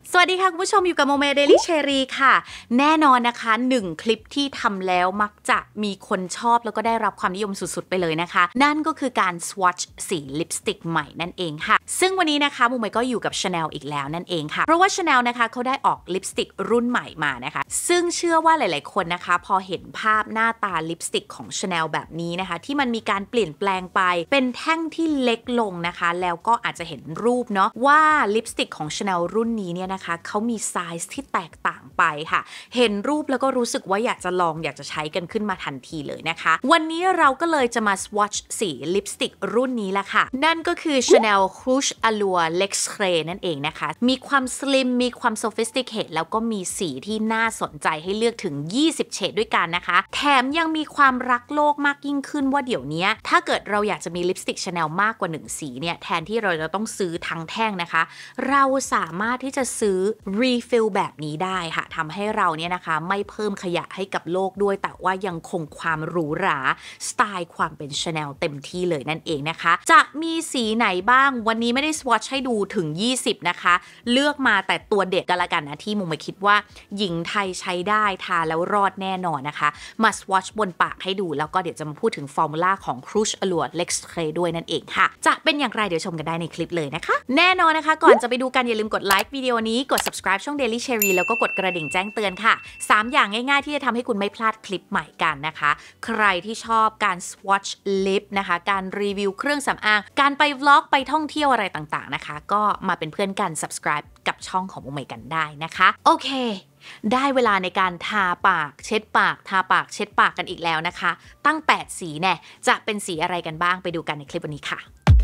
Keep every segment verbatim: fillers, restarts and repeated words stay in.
สวัสดีค่ะคุณผู้ชมอยู่กับโมเมเดลี่เชอรี่ค่ะแน่นอนนะคะหนึ่งคลิปที่ทำแล้วมักจะมีคนชอบแล้วก็ได้รับความนิยมสุดๆไปเลยนะคะนั่นก็คือการ swatch สีลิปสติกใหม่นั่นเองค่ะซึ่งวันนี้นะคะโมเมก็อยู่กับ Chanel อีกแล้วนั่นเองค่ะเพราะว่า Chanel นะคะเขาได้ออกลิปสติกรุ่นใหม่มานะคะซึ่งเชื่อว่าหลายๆคนนะคะพอเห็นภาพหน้าตาลิปสติกของ Chanel แบบนี้นะคะที่มันมีการเปลี่ยนแปลงไปเป็นแท่งที่เล็กลงนะคะแล้วก็อาจจะเห็นรูปเนาะว่าลิปสติกของ Chanel รุ่นนี้เนี่ยนะคะเขามีไซส์ที่แตกต่างไปค่ะเห็นรูปแล้วก็รู้สึกว่าอยากจะลองอยากจะใช้กันขึ้นมาทันทีเลยนะคะวันนี้เราก็เลยจะมา swatch สีลิปสติกรุ่นนี้ละค่ะนั่นก็คือ Chanel Rouge Allure L'Extrait นั่นเองนะคะมีความสลิมมีความ sophisticated แล้วก็มีสีที่น่าสนใจให้เลือกถึงยี่สิบเฉดด้วยกันนะคะแถมยังมีความรักโลกมากยิ่งขึ้นว่าเดี๋ยวนี้ถ้าเกิดเราอยากจะมีลิปสติก Chanel มากกว่าหนึ่งสีเนี่ยแทนที่เราจะต้องซื้อทั้งแท่งนะคะเราสามารถที่จะซื้อ refill แบบนี้ได้ค่ะทำให้เราเนี่ยนะคะไม่เพิ่มขยะให้กับโลกด้วยแต่ว่ายังคงความหรูหราสไตล์ความเป็น Chanel เต็มที่เลยนั่นเองนะคะจะมีสีไหนบ้างวันนี้ไม่ได้ swatch ให้ดูถึงยี่สิบนะคะเลือกมาแต่ตัวเด็ดกันละกันนะที่มุมไม่คิดว่าหญิงไทยใช้ได้ทาแล้วรอดแน่นอนนะคะมา swatch บนปากให้ดูแล้วก็เดี๋ยวจะมาพูดถึงฟอร์มูล่าของ Rouge Allure L'Extrait ด้วยนั่นเองค่ะจะเป็นอย่างไรเดี๋ยวชมกันได้ในคลิปเลยนะคะแน่นอนนะคะก่อนจะไปดูกันอย่าลืมกดไลค์วิดีโอนี้กด subscribe ช่อง Daily Cherry แล้วก็กดกระดิ่งแจ้งเตือนค่ะสามอย่างง่ายๆที่จะทำให้คุณไม่พลาดคลิปใหม่กันนะคะใครที่ชอบการ swatch lip นะคะการรีวิวเครื่องสำอางการไป vlog ไปท่องเที่ยวอะไรต่างๆนะคะก็มาเป็นเพื่อนกัน subscribe กับช่องของมุมใหม่กันได้นะคะโอเคได้เวลาในการทาปากเช็ดปากทาปากเช็ดปากกันอีกแล้วนะคะตั้งแปดสีแน่จะเป็นสีอะไรกันบ้างไปดูกันในคลิปวันนี้ค่ะ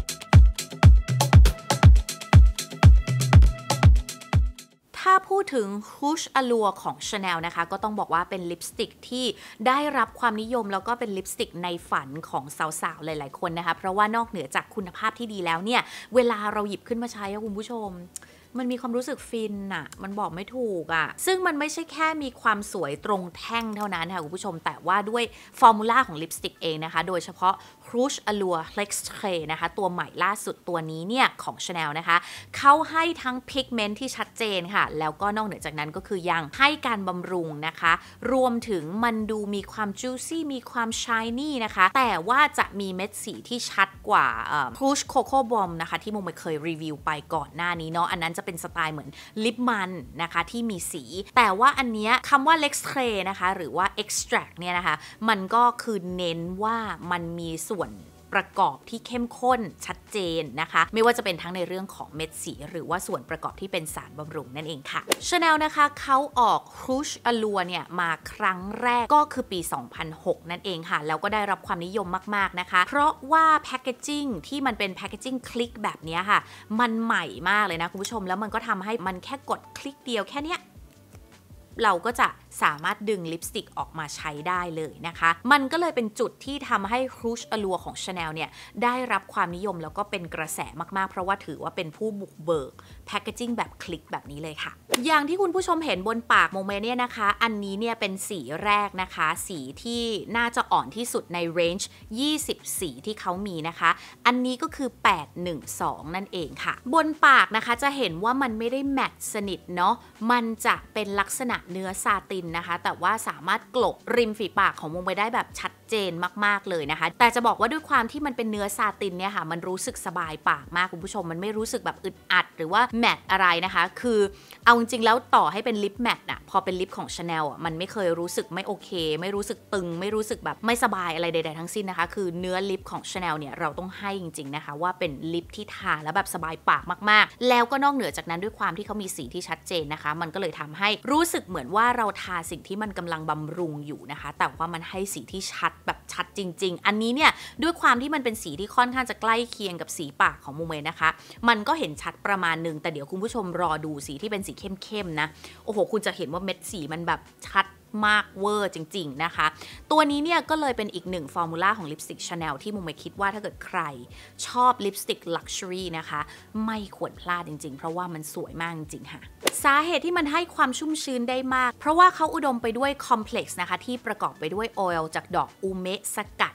ถ้าพูดถึง Rouge Allure ของ Chanel นะคะก็ต้องบอกว่าเป็นลิปสติกที่ได้รับความนิยมแล้วก็เป็นลิปสติกในฝันของสาวๆหลายๆคนนะคะเพราะว่านอกเหนือจากคุณภาพที่ดีแล้วเนี่ยเวลาเราหยิบขึ้นมาใช้อะคุณผู้ชมมันมีความรู้สึกฟินอะมันบอกไม่ถูกอะซึ่งมันไม่ใช่แค่มีความสวยตรงแท่งเท่านั้นค่ะคุณผู้ชมแต่ว่าด้วยฟอร์มูล่าของลิปสติกเองนะคะโดยเฉพาะ Rouge Allure L'Extrait นะคะตัวใหม่ล่าสุดตัวนี้เนี่ยของ Chanel นะคะเขาให้ทั้งพิกเมนต์ที่ชัดเจนค่ะแล้วก็นอกเหนือจากนั้นก็คือยังให้การบำรุงนะคะรวมถึงมันดูมีความ juicy มีความ shiny นะคะแต่ว่าจะมีเม็ดสีที่ชัดกว่า Rouge Coco Bomb นะคะที่โมไม่เคยรีวิวไปก่อนหน้านี้เนาะอันนั้นจะเป็นสไตล์เหมือนลิปมันนะคะที่มีสีแต่ว่าอันเนี้ยคำว่า L'Extrait นะคะหรือว่า extract เนี่ยนะคะมันก็คือเน้นว่ามันมีส่วนประกอบที่เข้มข้นชัดเจนนะคะไม่ว่าจะเป็นทั้งในเรื่องของเม็ดสีหรือว่าส่วนประกอบที่เป็นสารบำรุงนั่นเองค่ะ Chanel นะคะเขาออก Rouge Allure เนี่ยมาครั้งแรกก็คือปี สองพันหก นั่นเองค่ะแล้วก็ได้รับความนิยมมากๆนะคะเพราะว่าแพคเกจจิ้งที่มันเป็นแพคเกจจิ้งคลิกแบบนี้ค่ะมันใหม่มากเลยนะคุณผู้ชมแล้วมันก็ทำให้มันแค่กดคลิกเดียวแค่เนี้ยเราก็จะสามารถดึงลิปสติกออกมาใช้ได้เลยนะคะมันก็เลยเป็นจุดที่ทำให้ Rouge Allure ของ Chanel เนี่ยได้รับความนิยมแล้วก็เป็นกระแสมากๆเพราะว่าถือว่าเป็นผู้บุกเบิกแพคเกจจิ้งแบบคลิกแบบนี้เลยค่ะอย่างที่คุณผู้ชมเห็นบนปากโมเมเนี่ยนะคะอันนี้เนี่ยเป็นสีแรกนะคะสีที่น่าจะอ่อนที่สุดในเรนจ์ยี่สิบสีที่เขามีนะคะอันนี้ก็คือแปดหนึ่งสองนั่นเองค่ะบนปากนะคะจะเห็นว่ามันไม่ได้แมตต์สนิทเนาะมันจะเป็นลักษณะเนื้อซาตินนะคะแต่ว่าสามารถกลบริมฝีปากของโมเมได้แบบชัดเจนมากๆเลยนะคะแต่จะบอกว่าด้วยความที่มันเป็นเนื้อซาตินเนี่ยค่ะมันรู้สึกสบายปากมากคุณผู้ชมมันไม่รู้สึกแบบอึดอัดหรือว่าแมตต์อะไรนะคะคือเอาจริงๆแล้วต่อให้เป็นลิปแมตต์อะพอเป็นลิปของ Chanel อะมันไม่เคยรู้สึกไม่โอเคไม่รู้สึกตึงไม่รู้สึกแบบไม่สบายอะไรใดๆทั้งสิ้นนะคะคือเนื้อลิปของ Chanel เนี่ยเราต้องให้จริงๆนะคะว่าเป็นลิปที่ทาแล้วแบบสบายปากมากๆแล้วก็นอกเหนือจากนั้นด้วยความที่เขามีสีที่ชัดเจนนะคะมันก็เลยทำให้รู้สึกเหมือนว่าเราทาสิ่งที่มันกำลังบำรุงอยู่นะคะแต่ว่ามันให้สีที่ชัดแบบชัดจริงๆอันนี้เนี่ยด้วยความที่มันเป็นสีที่ค่อนข้างจะใกล้เคียงกับสีปากของโมเมนะคะมันก็เห็นชัดประมาณนึงแต่เดี๋ยวคุณผู้ชมรอดูสีที่เป็นสีเข้มๆนะโอ้โหคุณจะเห็นว่าเม็ดสีมันแบบชัดมากเวอร์จริงๆนะคะตัวนี้เนี่ยก็เลยเป็นอีกหนึ่งฟอร์มูล่าของลิปสติก Chanel ที่มุมไม่คิดว่าถ้าเกิดใครชอบลิปสติกลักชัวรี่นะคะไม่ควรพลาดจริงๆเพราะว่ามันสวยมากจริงๆค่ะสาเหตุที่มันให้ความชุ่มชื้นได้มากเพราะว่าเขาอุดมไปด้วยคอมเพล็กซ์นะคะที่ประกอบไปด้วยออยล์จากดอกอูเมะสกัด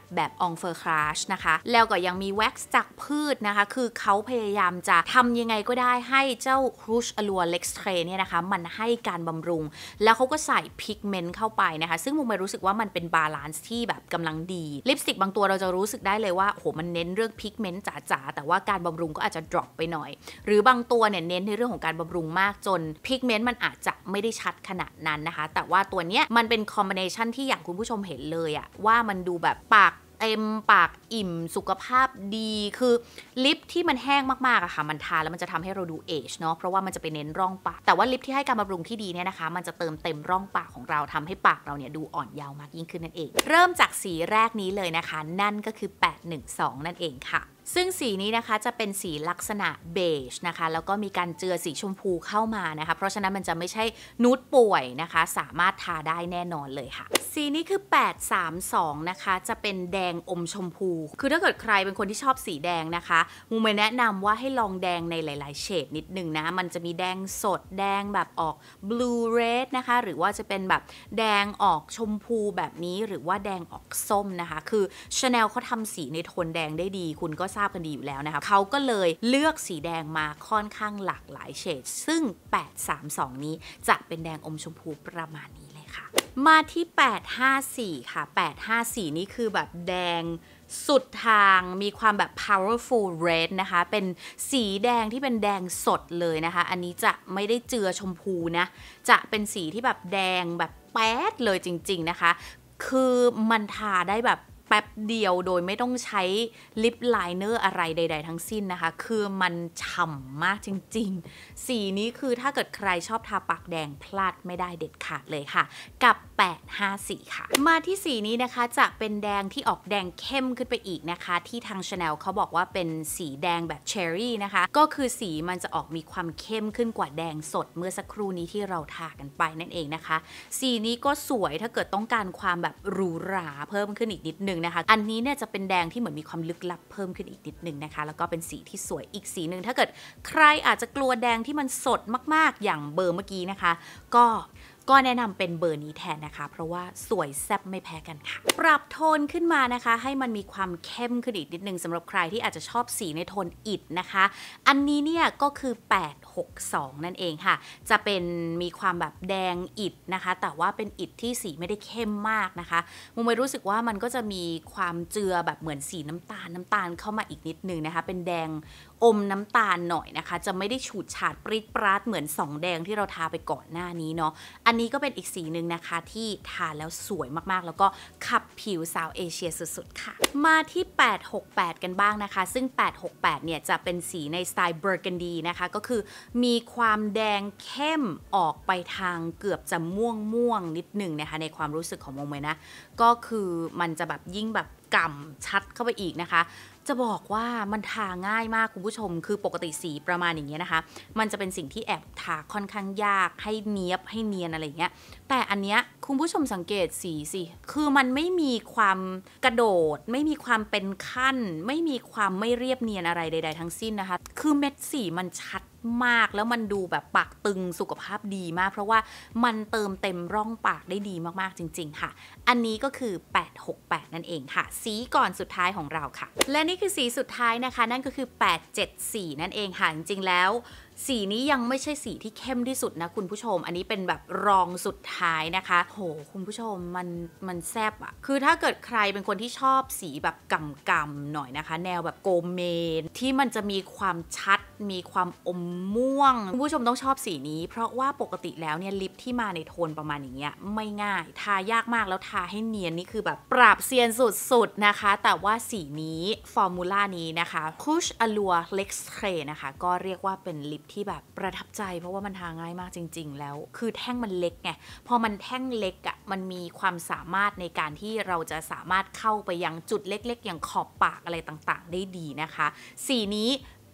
แบบองเฟอร์คราชนะคะแล้วก็ยังมีแว็กซ์จากพืชนะคะคือเขาพยายามจะทำยังไงก็ได้ให้เจ้า Rouge Allure L'Extrait เนี่ยนะคะมันให้การบำรุงแล้วเขาก็ใส่พิกเมนต์เข้าไปนะคะซึ่งมุมไปรู้สึกว่ามันเป็นบาลานซ์ที่แบบกำลังดีลิปสติกบางตัวเราจะรู้สึกได้เลยว่าโหมันเน้นเรื่องพิกเมนต์จ๋าๆแต่ว่าการบำรุงก็อาจจะ drop ไปหน่อยหรือบางตัวเนี่ยเน้นในเรื่องของการบำรุงมากจนพิกเมนต์มันอาจจะไม่ได้ชัดขนาดนั้นนะคะแต่ว่าตัวเนี้ยมันเป็นคอมบิเนชันที่อย่างคุณผู้ชมเห็นเลยอะว่ามันดูแบบปากเต็มปากอิ่มสุขภาพดีคือลิปที่มันแห้งมากๆอะค่ะมันทาแล้วมันจะทำให้เราดูเอจเนาะเพราะว่ามันจะไปเน้นร่องปากแต่ว่าลิปที่ให้การบำรุงที่ดีเนี่ยนะคะมันจะเติมเต็มร่องปากของเราทำให้ปากเราเนี่ยดูอ่อนเยาว์มากยิ่งขึ้นนั่นเองเริ่มจากสีแรกนี้เลยนะคะนั่นก็คือแปดหนึ่งสองนั่นเองค่ะซึ่งสีนี้นะคะจะเป็นสีลักษณะเบจนะคะแล้วก็มีการเจือสีชมพูเข้ามานะคะเพราะฉะนั้นมันจะไม่ใช่นูดป่วยนะคะสามารถทาได้แน่นอนเลยค่ะสีนี้คือแปดสามสองนะคะจะเป็นแดงอมชมพูคือถ้าเกิดใครเป็นคนที่ชอบสีแดงนะคะมูไม่แนะนำว่าให้ลองแดงในหลายๆเฉดนิดนึงนะมันจะมีแดงสดแดงแบบออก blue red นะคะหรือว่าจะเป็นแบบแดงออกชมพูแบบนี้หรือว่าแดงออกส้มนะคะคือ Chanel เขาทำสีในโทนแดงได้ดีคุณก็ทราบกันดีอยู่แล้วนะคะเขาก็เลยเลือกสีแดงมาค่อนข้างหลากหลายเฉดซึ่งแปดสามสองนี้จะเป็นแดงอมชมพูประมาณนี้เลยค่ะมาที่แปดห้าสี่ค่ะแปดห้าสี่นี่คือแบบแดงสุดทางมีความแบบ powerful red นะคะเป็นสีแดงที่เป็นแดงสดเลยนะคะอันนี้จะไม่ได้เจือชมพูนะจะเป็นสีที่แบบแดงแบบแป๊ดเลยจริงๆนะคะคือมันทาได้แบบแป๊บเดียวโดยไม่ต้องใช้ลิปไลเนอร์อะไรใดๆทั้งสิ้นนะคะคือมันฉ่ำมากจริงๆสีนี้คือถ้าเกิดใครชอบทาปากแดงพลาดไม่ได้เด็ดขาดเลยค่ะกับแปดห้าสี่ค่ะมาที่สีนี้นะคะจะเป็นแดงที่ออกแดงเข้มขึ้นไปอีกนะคะที่ทาง Chanel เขาบอกว่าเป็นสีแดงแบบเชอร์รี่นะคะก็คือสีมันจะออกมีความเข้มขึ้นกว่าแดงสดเมื่อสักครู่นี้ที่เราทากันไปนั่นเองนะคะสีนี้ก็สวยถ้าเกิดต้องการความแบบหรูหราเพิ่มขึ้นอีกนิดนึงนะคะอันนี้เนี่ยจะเป็นแดงที่เหมือนมีความลึกลับเพิ่มขึ้นอีกนิดนึงนะคะแล้วก็เป็นสีที่สวยอีกสีนึงถ้าเกิดใครอาจจะกลัวแดงที่มันสดมากๆอย่างเบอร์เมื่อกี้นะคะก็ก็แนะนำเป็นเบอร์นี้แทนนะคะเพราะว่าสวยแซ่บไม่แพ้กันค่ะปรับโทนขึ้นมานะคะให้มันมีความเข้มขึ้นอีกนิดนึงสำหรับใครที่อาจจะชอบสีในโทนอิฐนะคะอันนี้เนี่ยก็คือแปดหกสองนั่นเองค่ะจะเป็นมีความแบบแดงอิฐนะคะแต่ว่าเป็นอิฐที่สีไม่ได้เข้มมากนะคะมุมไม่รู้สึกว่ามันก็จะมีความเจือแบบเหมือนสีน้ำตาลน้ำตาลเข้ามาอีกนิดนึงนะคะเป็นแดงอมน้ำตาลหน่อยนะคะจะไม่ได้ฉูดฉาดปริ๊ดปราดเหมือนสองแดงที่เราทาไปก่อนหน้านี้เนาะอันนี้ก็เป็นอีกสีหนึ่งนะคะที่ทาแล้วสวยมากๆแล้วก็ขับผิวสาวเอเชียสุดๆค่ะมาที่แปดหกแปดกันบ้างนะคะซึ่งแปดหกแปดเนี่ยจะเป็นสีในสไตล์เบอร์กันดีนะคะก็คือมีความแดงเข้มออกไปทางเกือบจะม่วงม่วงนิดหนึ่งนะคะในความรู้สึกของโมเมนะก็คือมันจะแบบยิ่งแบบก่ำชัดเข้าไปอีกนะคะจะบอกว่ามันทาง่ายมากคุณผู้ชมคือปกติสีประมาณอย่างเงี้ยนะคะมันจะเป็นสิ่งที่แอบทาค่อนข้างยากให้เนียบให้เนียนอะไรเงี้ยแต่อันเนี้ยคุณผู้ชมสังเกตสีสิคือมันไม่มีความกระโดดไม่มีความเป็นขั้นไม่มีความไม่เรียบเนียนอะไรใดๆทั้งสิ้นนะคะคือเม็ดสีมันชัดมากแล้วมันดูแบบปากตึงสุขภาพดีมากเพราะว่ามันเติมเต็มร่องปากได้ดีมากๆจริงๆค่ะอันนี้ก็คือแปดหกแปดนั่นเองค่ะสีก่อนสุดท้ายของเราค่ะและนี่คือสีสุดท้ายนะคะนั่นก็คือแปดเจ็ดสี่นั่นเองค่ะจริงๆแล้วสีนี้ยังไม่ใช่สีที่เข้มที่สุดนะคุณผู้ชมอันนี้เป็นแบบรองสุดท้ายนะคะโหคุณผู้ชมมันมันแซ่บอะคือถ้าเกิดใครเป็นคนที่ชอบสีแบบกำๆหน่อยนะคะแนวแบบโกเมนที่มันจะมีความชัดมีความอมม่วงคุณผู้ชมต้องชอบสีนี้เพราะว่าปกติแล้วเนี่ยลิปที่มาในโทนประมาณอย่างเงี้ยไม่ง่ายทายากมากแล้วทาให้เนียนนี่คือแบบปราบเซียนสุดๆนะคะแต่ว่าสีนี้ฟอร์มูล่านี้นะคะ Rouge Allure L'Extrait นะคะก็เรียกว่าเป็นลิปที่แบบประทับใจเพราะว่ามันทาง่ายมากจริงๆแล้วคือแท่งมันเล็กไงพอมันแท่งเล็กอะ่ะมันมีความสามารถในการที่เราจะสามารถเข้าไปยังจุดเล็กๆอย่างขอบปากอะไรต่างๆได้ดีนะคะสีนี้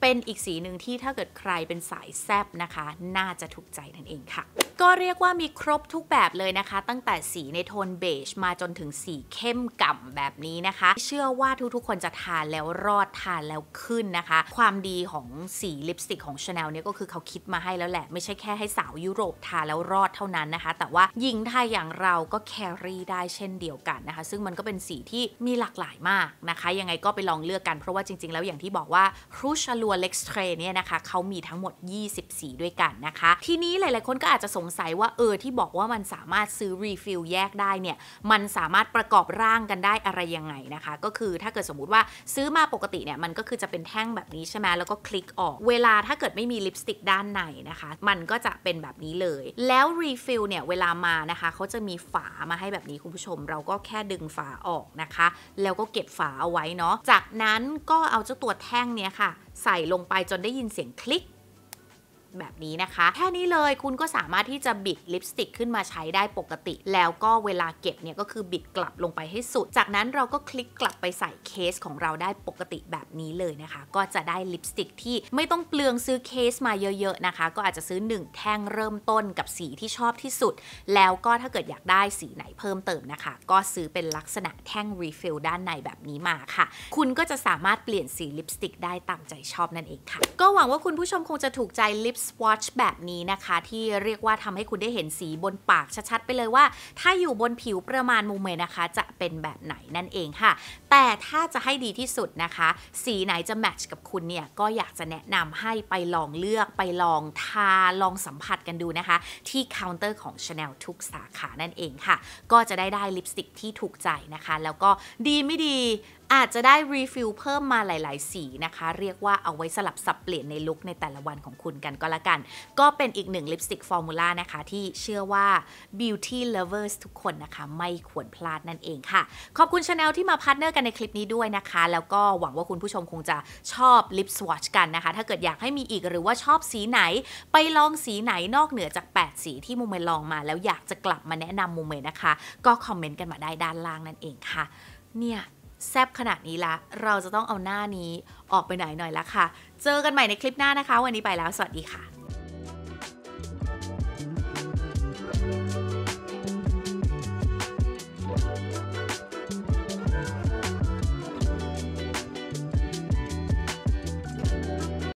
เป็นอีกสีหนึ่งที่ถ้าเกิดใครเป็นสายแซบนะคะน่าจะถูกใจนั่นเองค่ะก็เรียกว่ามีครบทุกแบบเลยนะคะตั้งแต่สีในโทนเบจมาจนถึงสีเข้มก่ำแบบนี้นะคะเชื่อว่าทุกๆคนจะทานแล้วรอดทานแล้วขึ้นนะคะความดีของสีลิปสติกของ Chanel เนี่ยก็คือเขาคิดมาให้แล้วแหละไม่ใช่แค่ให้สาวยุโรปทานแล้วรอดเท่านั้นนะคะแต่ว่าหญิงไทยอย่างเราก็แครี่ได้เช่นเดียวกันนะคะซึ่งมันก็เป็นสีที่มีหลากหลายมากนะคะยังไงก็ไปลองเลือกกันเพราะว่าจริงๆแล้วอย่างที่บอกว่า Rouge Allure L'Extrait เนี่ยนะคะเขามีทั้งหมดยี่สิบสีด้วยกันนะคะทีนี้หลายๆคนก็อาจจะสงสัยว่าเออที่บอกว่ามันสามารถซื้อรีฟิลแยกได้เนี่ยมันสามารถประกอบร่างกันได้อะไรยังไงนะคะก็คือถ้าเกิดสมมุติว่าซื้อมาปกติเนี่ยมันก็คือจะเป็นแท่งแบบนี้ใช่ไหมแล้วก็คลิกออกเวลาถ้าเกิดไม่มีลิปสติกด้านในนะคะมันก็จะเป็นแบบนี้เลยแล้วรีฟิลเนี่ยเวลามานะคะเขาจะมีฝามาให้แบบนี้คุณผู้ชมเราก็แค่ดึงฝาออกนะคะแล้วก็เก็บฝาเอาไว้เนาะจากนั้นก็เอาเจ้าตัวแท่งเนี้ยค่ะใส่ลงไปจนได้ยินเสียงคลิกแบบนี้นะคะแค่นี้เลยคุณก็สามารถที่จะบิดลิปสติกขึ้นมาใช้ได้ปกติแล้วก็เวลาเก็บเนี่ยก็คือบิดกลับลงไปให้สุดจากนั้นเราก็คลิกกลับไปใส่เคสของเราได้ปกติแบบนี้เลยนะคะก็จะได้ลิปสติกที่ไม่ต้องเปลืองซื้อเคสมาเยอะๆนะคะก็อาจจะซื้อหนึ่งแท่งเริ่มต้นกับสีที่ชอบที่สุดแล้วก็ถ้าเกิดอยากได้สีไหนเพิ่มเติมนะคะก็ซื้อเป็นลักษณะแท่งรีฟิลด้านในแบบนี้มาค่ะคุณก็จะสามารถเปลี่ยนสีลิปสติกได้ตามใจชอบนั่นเองค่ะก็หวังว่าคุณผู้ชมคงจะถูกใจลิปสวอชแบบนี้นะคะที่เรียกว่าทำให้คุณได้เห็นสีบนปากชัดๆไปเลยว่าถ้าอยู่บนผิวประมาณมุมเมนะคะจะเป็นแบบไหนนั่นเองค่ะแต่ถ้าจะให้ดีที่สุดนะคะสีไหนจะแมทช์กับคุณเนี่ยก็อยากจะแนะนำให้ไปลองเลือกไปลองทาลองสัมผัสกันดูนะคะที่เคาน์เตอร์ของ Chanel ทุกสาขานั่นเองค่ะก็จะได้ได้ลิปสติกที่ถูกใจนะคะแล้วก็ดีไม่ดีอาจจะได้รีฟิลเพิ่มมาหลายๆสีนะคะเรียกว่าเอาไว้สลับสับเปลี่ยนในลุคในแต่ละวันของคุณกันก็แล้วกันก็เป็นอีกหนึ่งลิปสติกฟอร์มูล่านะคะที่เชื่อว่า beauty lovers ทุกคนนะคะไม่ควรพลาดนั่นเองค่ะขอบคุณ Chanel ที่มาพาร์ทเนอร์กันในคลิปนี้ด้วยนะคะแล้วก็หวังว่าคุณผู้ชมคงจะชอบลิปสวอชกันนะคะถ้าเกิดอยากให้มีอีกหรือว่าชอบสีไหนไปลองสีไหนนอกเหนือจากแปดสีที่มูเมลองมาแล้วอยากจะกลับมาแนะนำมูเมนะคะก็คอมเมนต์กันมาได้ด้านล่างนั่นเองค่ะเนี่ยแซบขนาดนี้ละเราจะต้องเอาหน้านี้ออกไปไหนหน่อยละค่ะเจอกันใหม่ในคลิปหน้านะคะวันนี้ไปแล้วสวัสดีค่ะ